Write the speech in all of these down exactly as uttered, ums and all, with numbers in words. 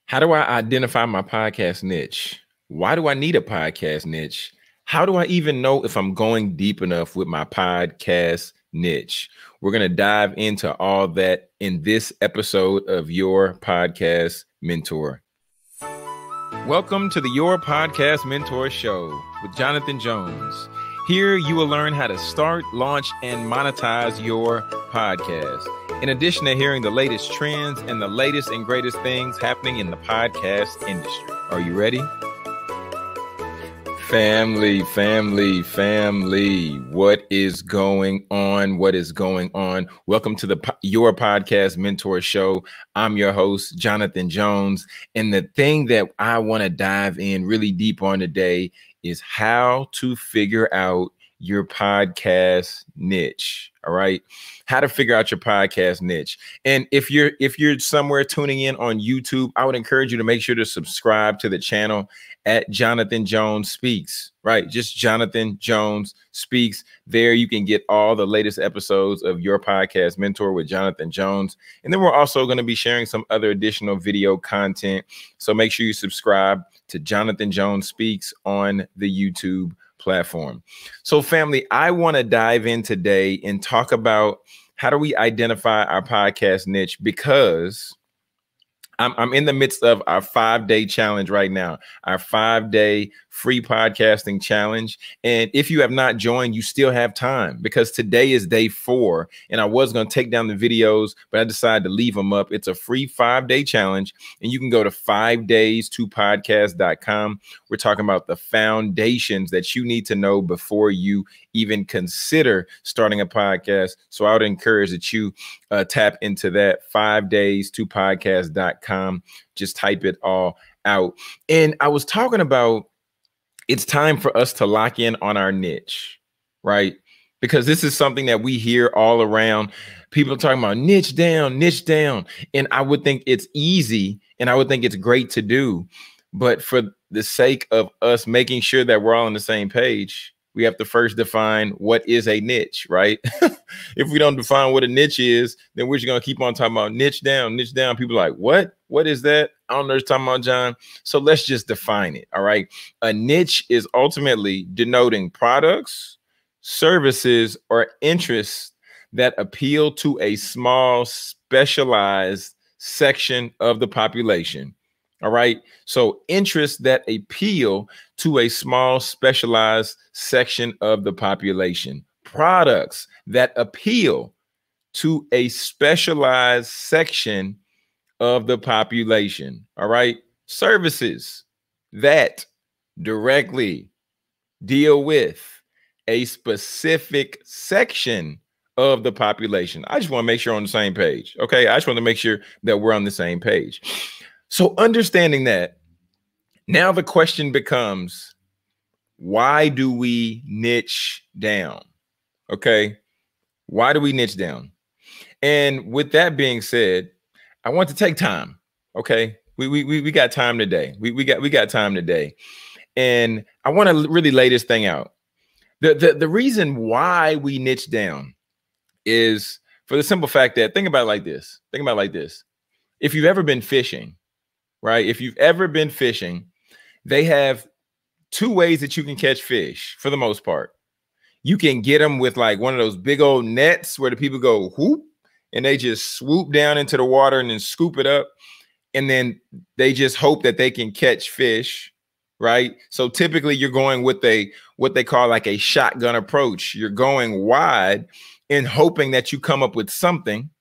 How do I identify my podcast niche? Why do I need a podcast niche? How do I even know if I'm going deep enough with my podcast niche? We're going to dive into all that in this episode of Your Podcast Mentor. Welcome to the Your Podcast Mentor Show with Jonathan Jones. Here you will learn how to start, launch, and monetize your podcast. In addition to hearing the latest trends and the latest and greatest things happening in the podcast industry. Are you ready? Family, family, family. What is going on? What is going on? Welcome to the Your Podcast Mentor Show. I'm your host, Jonathan Jones. And the thing that I want to dive in really deep on today is how to figure out your podcast niche. All right. How to figure out your podcast niche. And if you're if you're somewhere tuning in on YouTube, I would encourage you to make sure to subscribe to the channel at Jonathan Jones Speaks. Right. Just Jonathan Jones Speaks. There you can get all the latest episodes of Your Podcast Mentor with Jonathan Jones. And then we're also going to be sharing some other additional video content. So make sure you subscribe to Jonathan Jones Speaks on the YouTube platform. So family, I want to dive in today and talk about how do we identify our podcast niche, because I'm, I'm in the midst of our five day challenge right now, our five day free podcasting challenge. And if you have not joined, you still have time, because today is day four. And I was going to take down the videos, but I decided to leave them up. It's a free five day challenge, and you can go to five days to podcast dot com. We're talking about the foundations that you need to know before you even consider starting a podcast. So I would encourage that you uh, tap into that, five days to podcast dot com. Just type it all out. And I was talking about, it's time for us to lock in on our niche, right? Because this is something that we hear all around. People talking about niche down, niche down. And I would think it's easy, and I would think it's great to do. But for the sake of us making sure that we're all on the same page, we have to first define what is a niche, right? If we don't define what a niche is, then we're just going to keep on talking about niche down, niche down. People are like, what? What is that? I don't know what you're talking about, John. So let's just define it. All right. A niche is ultimately denoting products, services, or interests that appeal to a small, specialized section of the population. All right. So interests that appeal to a small, specialized section of the population. Products that appeal to a specialized section of the population. All right. Services that directly deal with a specific section of the population. I just want to make sure we're on the same page. Okay. I just want to make sure that we're on the same page. So understanding that, now the question becomes, why do we niche down? Okay. Why do we niche down? And with that being said, I want to take time. Okay. We, we, we, we got time today. We, we got, we got time today. And I want to really lay this thing out. The, the, the reason why we niche down is for the simple fact that, think about it like this. Think about it like this. If you've ever been fishing, right? If you've ever been fishing, they have two ways that you can catch fish for the most part. You can get them with like one of those big old nets where the people go whoop, and they just swoop down into the water and then scoop it up. And then they just hope that they can catch fish, right? So typically you're going with a, what they call like a shotgun approach. You're going wide and hoping that you come up with something,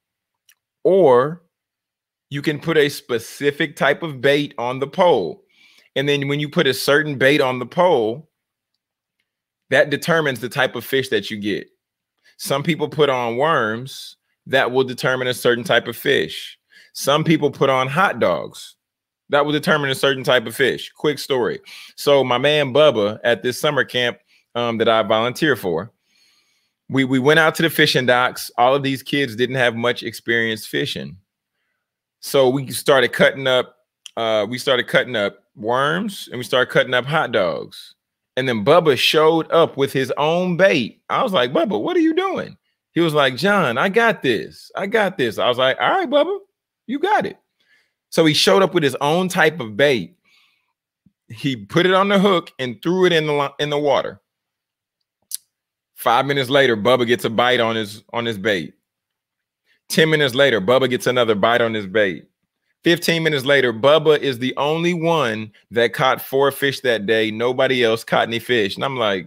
or you can put a specific type of bait on the pole. And then when you put a certain bait on the pole, that determines the type of fish that you get. Some people put on worms that will determine a certain type of fish. Some people put on hot dogs that will determine a certain type of fish. Quick story. So my man Bubba at this summer camp um, that I volunteer for, we, we went out to the fishing docks. All of these kids didn't have much experience fishing. So we started cutting up, uh, we started cutting up worms, and we started cutting up hot dogs. And then Bubba showed up with his own bait. I was like, Bubba, what are you doing? He was like, John, I got this. I got this. I was like, all right, Bubba, you got it. So he showed up with his own type of bait. He put it on the hook and threw it in the in the water. Five minutes later, Bubba gets a bite on his on his bait. Ten minutes later, Bubba gets another bite on his bait. Fifteen minutes later, Bubba is the only one that caught four fish that day. Nobody else caught any fish. And I'm like,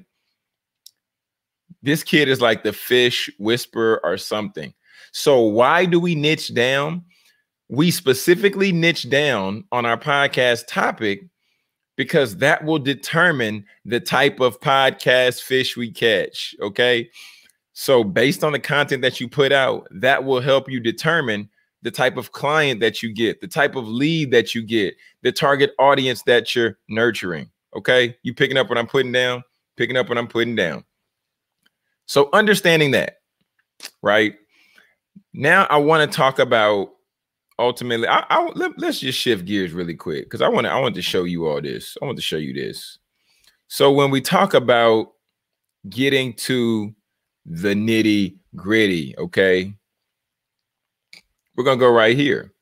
this kid is like the fish whisperer or something. So why do we niche down? We specifically niche down on our podcast topic because that will determine the type of podcast fish we catch, okay? So based on the content that you put out, that will help you determine the type of client that you get, the type of lead that you get, the target audience that you're nurturing, okay? You picking up what I'm putting down, picking up what I'm putting down. So understanding that, right? Now I want to talk about ultimately, I, I, let, let's just shift gears really quick because I want to I want to show you all this. I want to show you this. So when we talk about getting to the nitty gritty, okay, we're going to go right here.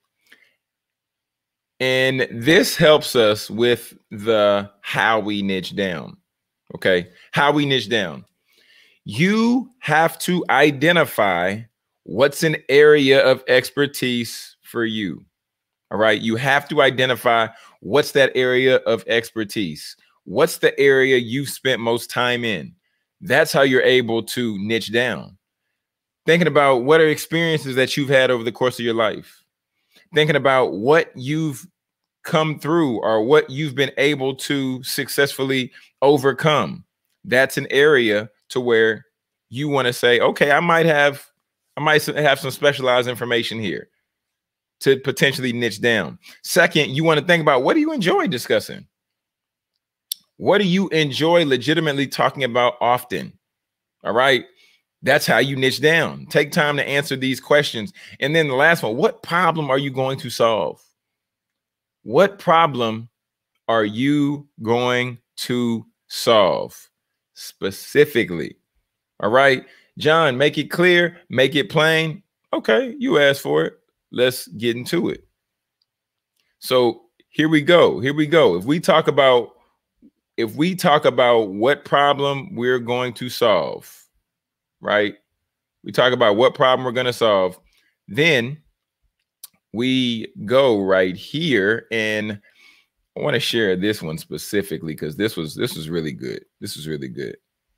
And this helps us with the how we niche down, okay? How we niche down. You have to identify what's an area of expertise for you. All right. You have to identify what's that area of expertise. What's the area you've spent most time in? That's how you're able to niche down. Thinking about what are experiences that you've had over the course of your life. Thinking about what you've come through or what you've been able to successfully overcome. That's an area to where you want to say, okay, I might have, I might have some specialized information here to potentially niche down. Second, you want to think about what do you enjoy discussing? What do you enjoy legitimately talking about often? All right. That's how you niche down. Take time to answer these questions. And then the last one, what problem are you going to solve? What problem are you going to solve specifically? All right, John, make it clear, make it plain. Okay, you asked for it. Let's get into it. So here we go. Here we go. If we talk about if we talk about what problem we're going to solve, right? We talk about what problem we're going to solve. Then we go right here, and I want to share this one specifically because this was this was really good. This was really good.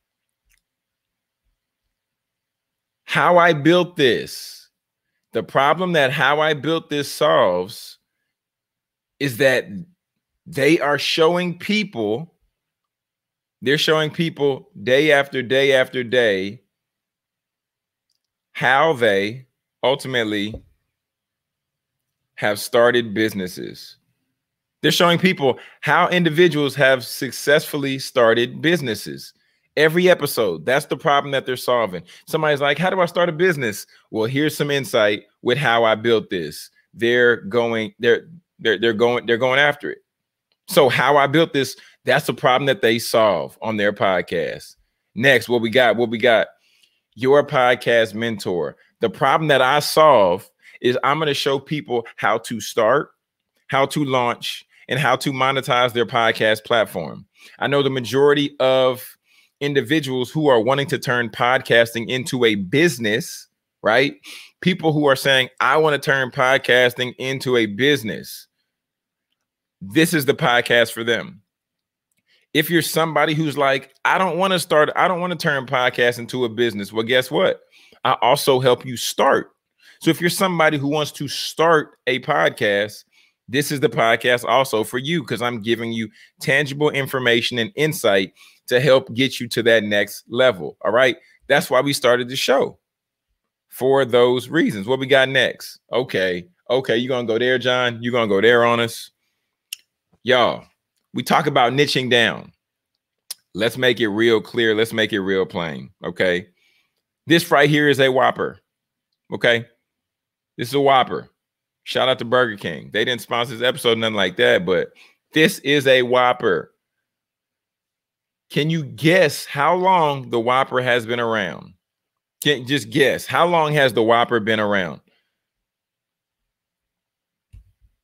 How I built this, the problem that how I built this solves is that they are showing people, they're showing people day after day after day how they ultimately have started businesses. They're showing people how individuals have successfully started businesses. Every episode, that's the problem that they're solving. Somebody's like, how do I start a business? Well, here's some insight with how I built this. They're going, they're, they're, they're going, they're going after it. So how I built this, that's the problem that they solve on their podcast. Next, what we got, what we got, your podcast mentor. The problem that I solve is I'm going to show people how to start, how to launch, and how to monetize their podcast platform. I know the majority of individuals who are wanting to turn podcasting into a business, right? People who are saying, I want to turn podcasting into a business. This is the podcast for them. If you're somebody who's like, I don't want to start, I don't want to turn podcast into a business. Well, guess what? I also help you start. So if you're somebody who wants to start a podcast, this is the podcast also for you because I'm giving you tangible information and insight to help get you to that next level. All right. That's why we started the show for those reasons. What we got next? Okay. Okay. You're going to go there, John. You're going to go there on us. Y'all, we talk about niching down. Let's make it real clear. Let's make it real plain. Okay. This right here is a Whopper. Okay. This is a Whopper. Shout out to Burger King. They didn't sponsor this episode, nothing like that, but this is a Whopper. Can you guess how long the Whopper has been around? Can just guess. How long has the Whopper been around?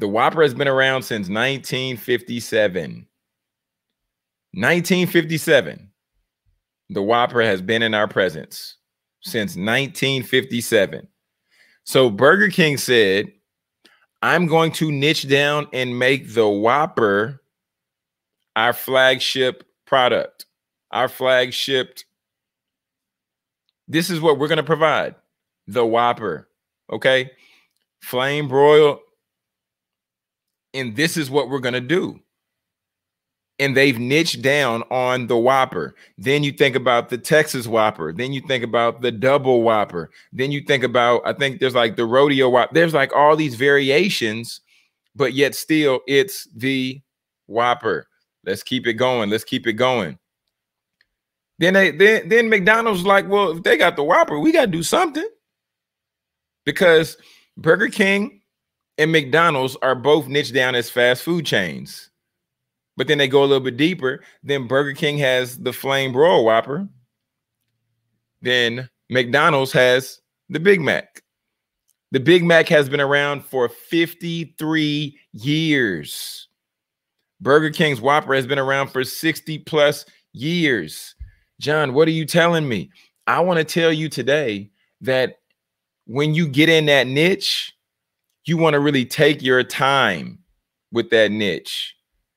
The Whopper has been around since nineteen fifty-seven. nineteen fifty-seven. The Whopper has been in our presence since nineteen fifty-seven. So Burger King said, I'm going to niche down and make the Whopper our flagship product, our flagship. This is what we're going to provide, the Whopper, okay? Flame broil, and this is what we're going to do. And they've niched down on the Whopper. Then you think about the Texas Whopper. Then you think about the double Whopper. Then you think about, I think there's like the rodeo Whopper. There's like all these variations, but yet still it's the Whopper. Let's keep it going. Let's keep it going. Then they then, then McDonald's was like, well, if they got the Whopper, we got to do something. Because Burger King and McDonald's are both niched down as fast food chains. But then they go a little bit deeper. Then Burger King has the flame broil Whopper. Then McDonald's has the Big Mac. The Big Mac has been around for fifty-three years. Burger King's Whopper has been around for sixty plus years. John, what are you telling me? I want to tell you today that when you get in that niche, you want to really take your time with that niche.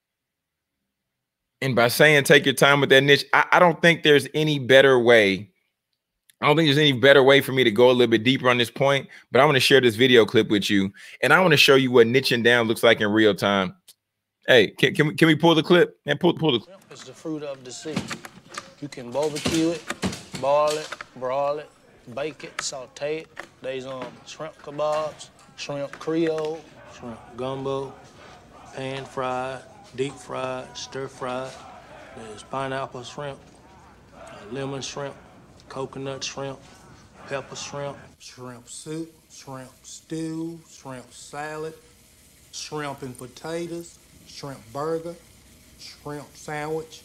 And by saying take your time with that niche, I, I don't think there's any better way. I don't think there's any better way for me to go a little bit deeper on this point, but I want to share this video clip with you. And I want to show you what niching down looks like in real time. Hey, can, can, we, can we pull the clip? And pull, pull the clip. It's the fruit of the sea. You can barbecue it, boil it, broil it, bake it, saute it. There's um, shrimp kebabs, shrimp creole, shrimp gumbo, pan fried, deep fried, stir fried. There's pineapple shrimp, uh, lemon shrimp, coconut shrimp, pepper shrimp, shrimp soup, shrimp stew, shrimp salad, shrimp and potatoes, shrimp burger, shrimp sandwich.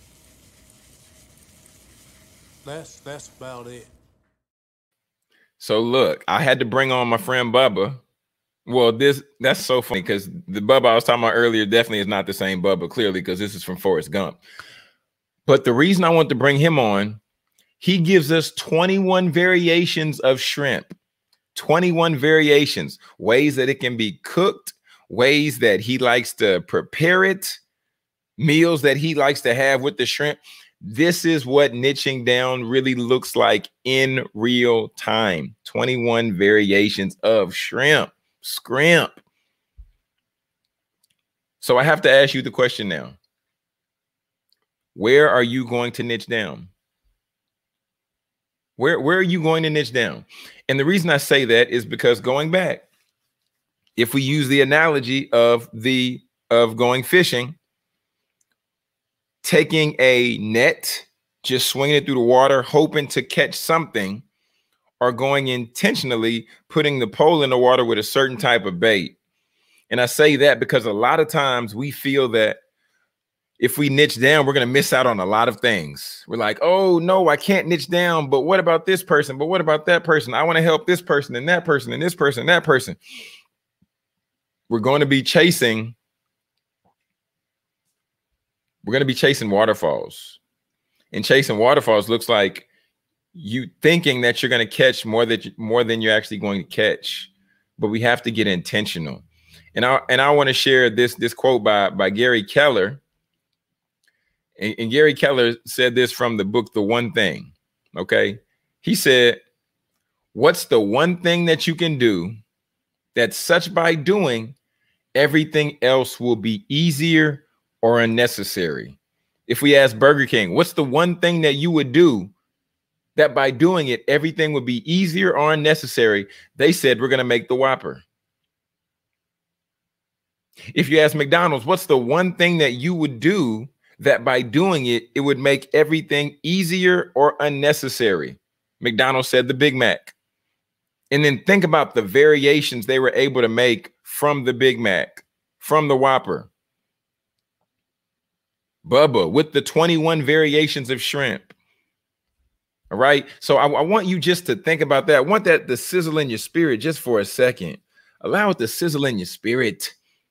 That's that's about it. So look, I had to bring on my friend Bubba. Well, this that's so funny because the Bubba I was talking about earlier definitely is not the same Bubba, clearly, because this is from Forrest Gump. But the reason I want to bring him on, he gives us twenty-one variations of shrimp, twenty-one variations, ways that it can be cooked, ways that he likes to prepare it, meals that he likes to have with the shrimp. This is what niching down really looks like in real time. twenty-one variations of shrimp, scrimp. So I have to ask you the question now. Where are you going to niche down? Where, where are you going to niche down? And the reason I say that is because going back, if we use the analogy of the of going fishing, taking a net, just swinging it through the water, hoping to catch something, or going intentionally putting the pole in the water with a certain type of bait. And I say that because a lot of times we feel that if we niche down, we're going to miss out on a lot of things. We're like, oh, no, I can't niche down. But what about this person? But what about that person? I want to help this person and that person and this person and that person. We're going to be chasing. We're going to be chasing waterfalls. And chasing waterfalls looks like you thinking that you're going to catch more that you, more than you're actually going to catch. But we have to get intentional. And I and I want to share this this quote by by Gary Keller. And, and Gary Keller said this from the book The One Thing. Okay, he said, "What's the one thing that you can do that such by doing everything else will be easier or unnecessary?" If we ask Burger King, what's the one thing that you would do that by doing it, everything would be easier or unnecessary? They said, we're going to make the Whopper. If you ask McDonald's, what's the one thing that you would do that by doing it, it would make everything easier or unnecessary? McDonald's said the Big Mac. And then think about the variations they were able to make from the Big Mac, from the Whopper. Bubba with the twenty-one variations of shrimp. All right. So I, I want you just to think about that. I want that to sizzle in your spirit just for a second. Allow it to sizzle in your spirit.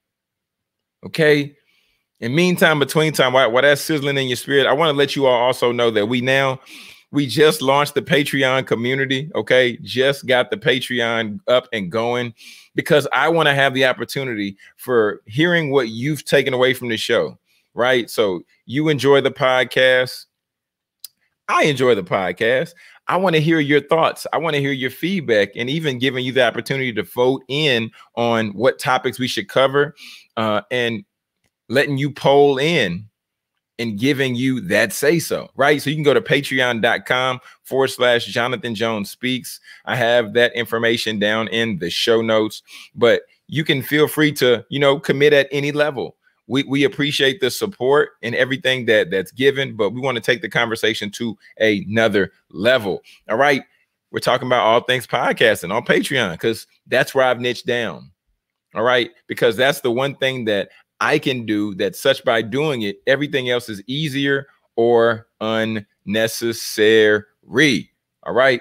Okay. In meantime, between time, while, while that's sizzling in your spirit, I want to let you all also know that we now, we just launched the Patreon community. Okay. Just got the Patreon up and going because I want to have the opportunity for hearing what you've taken away from the show. Right. So you enjoy the podcast. I enjoy the podcast. I want to hear your thoughts. I want to hear your feedback, and even giving you the opportunity to vote in on what topics we should cover, uh, and letting you poll in and giving you that say so, right? So you can go to patreon.com forward slash Jonathan Jones Speaks. I have that information down in the show notes, but you can feel free to, you know, commit at any level. We, we appreciate the support and everything that that's given, but we want to take the conversation to another level. All right. We're talking about all things podcasting on Patreon because that's where I've niched down. All right. Because that's the one thing that I can do that such by doing it, everything else is easier or unnecessary. All right.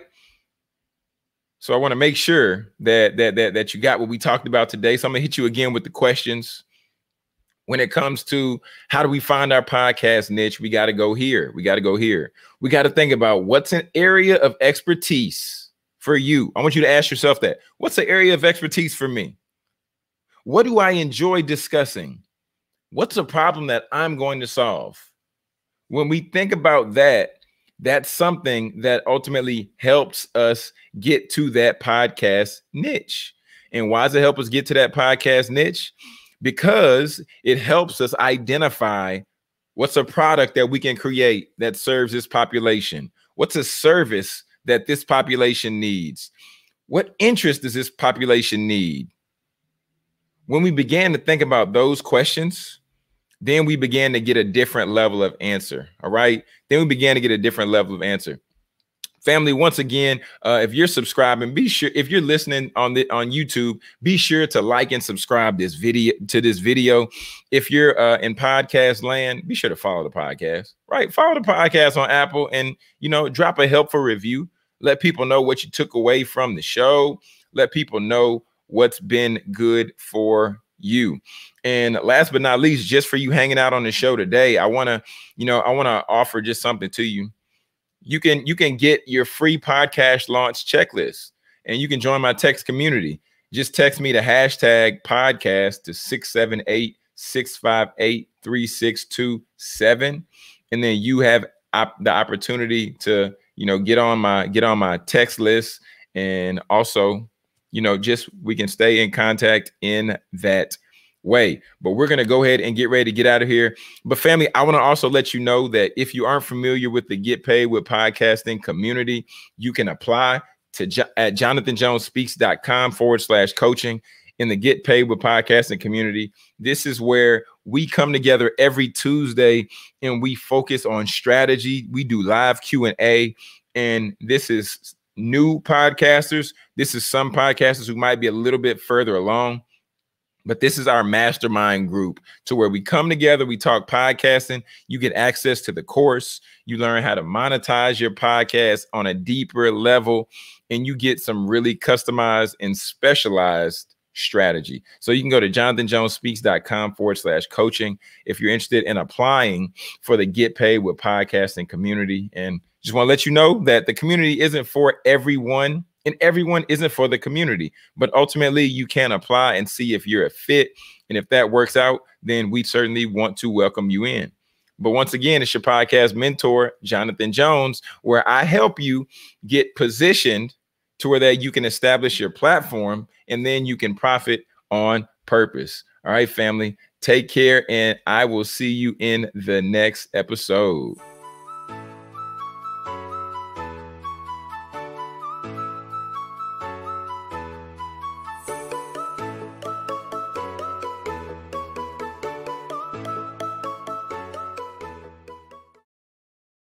So I want to make sure that, that, that, that you got what we talked about today. So I'm going to hit you again with the questions. When it comes to how do we find our podcast niche, we got to go here. We got to go here. We got to think about what's an area of expertise for you. I want you to ask yourself that. What's the area of expertise for me? What do I enjoy discussing? What's a problem that I'm going to solve? When we think about that, that's something that ultimately helps us get to that podcast niche. And why does it help us get to that podcast niche? Because it helps us identify what's a product that we can create that serves this population. What's a service that this population needs? What interest does this population need? When we began to think about those questions, then we began to get a different level of answer. All right. Then we began to get a different level of answer. Family, once again, uh, if you're subscribing, be sure, if you're listening on the on YouTube, be sure to like and subscribe this video to this video. If you're uh, in podcast land, be sure to follow the podcast, right? Follow the podcast on Apple and, you know, drop a helpful review. Let people know what you took away from the show. Let people know what's been good for you. And last but not least, just for you hanging out on the show today, I want to, you know, I want to offer just something to you. You can you can get your free podcast launch checklist, and you can join my text community. Just text me the hashtag podcast to six seven eight, six five eight, three six two seven. And then you have op- the opportunity to, you know, get on my get on my text list. And also, you know, just we can stay in contact in that way. But we're going to go ahead and get ready to get out of here. But family, I want to also let you know that if you aren't familiar with the Get Paid with Podcasting community, you can apply to jo- at jonathanjonespeaks.com forward slash coaching in the Get Paid with Podcasting community. This is where we come together every Tuesday and we focus on strategy. We do live Q and A, and this is new podcasters. This is some podcasters who might be a little bit further along. But this is our mastermind group to where we come together, we talk podcasting, you get access to the course, you learn how to monetize your podcast on a deeper level, and you get some really customized and specialized strategy. So you can go to jonathanjonespeaks.com forward slash coaching if you're interested in applying for the Get Paid with Podcasting community. And just want to let you know that the community isn't for everyone. And everyone isn't for the community, but ultimately you can apply and see if you're a fit. And if that works out, then we certainly want to welcome you in. But once again, it's your podcast mentor, Jonathan Jones, where I help you get positioned to where that you can establish your platform and then you can profit on purpose. All right, family, take care. And I will see you in the next episode.